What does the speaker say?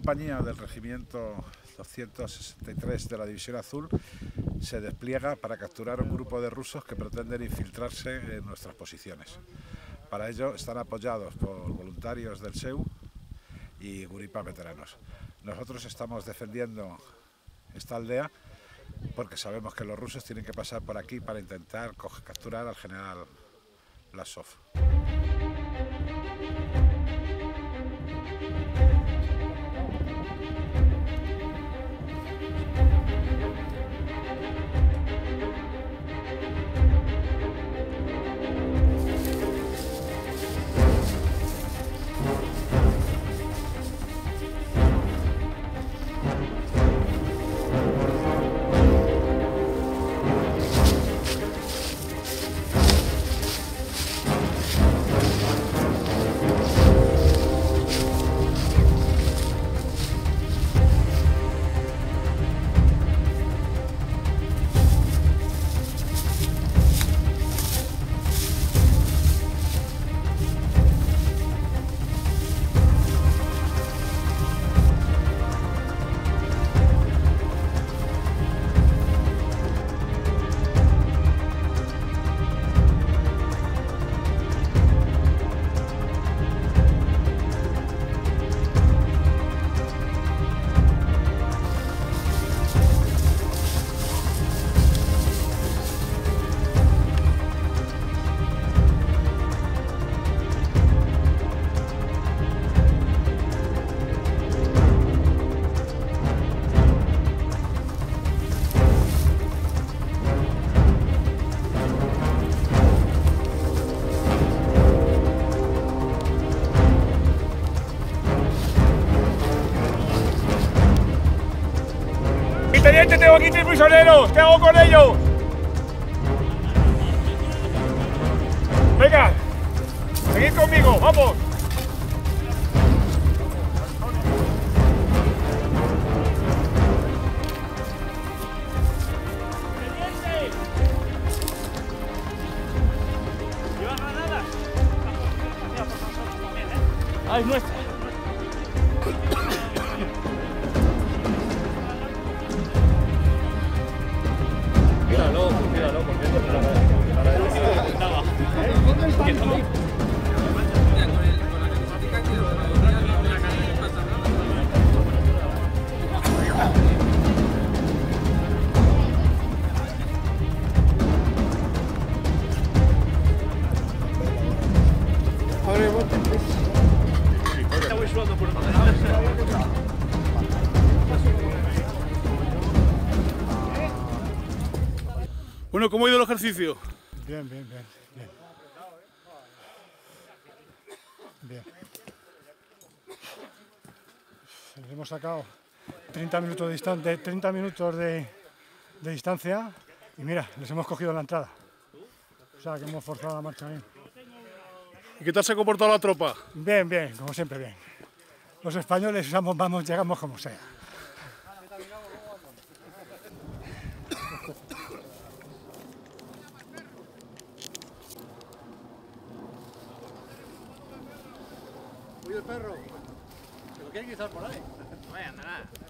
compañía del Regimiento 263 de la División Azul se despliega para capturar un grupo de rusos que pretenden infiltrarse en nuestras posiciones. Para ello están apoyados por voluntarios del SEU y Guripa veteranos. Nosotros estamos defendiendo esta aldea porque sabemos que los rusos tienen que pasar por aquí para intentar capturar al general Blasov. Teniente, tengo aquí 3 prisioneros. ¿Qué hago con ellos? Venga, seguid conmigo, vamos. Teniente, ¿lleva granadas? Ah, es nuestra. Míralo, porque esto es para Estamos sudando por un Bueno, ¿cómo ha ido el ejercicio? Bien. Hemos sacado 30 minutos de distancia y mira, les hemos cogido la entrada. O sea, que hemos forzado la marcha bien. ¿Y qué tal se ha comportado la tropa? Bien, como siempre bien. Los españoles llegamos como sea. Uy, el perro. ¿Pero qué hay que estar por ahí? No vaya a andar.